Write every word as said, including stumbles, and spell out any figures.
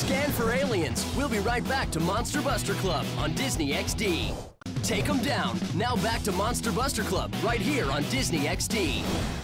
Scan for aliens. We'll be right back to Monster Buster Club on Disney X D. Take 'em down. Now back to Monster Buster Club right here on Disney X D.